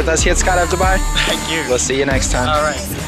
with us here at Skydive Dubai. Thank you. We'll see you next time. All right.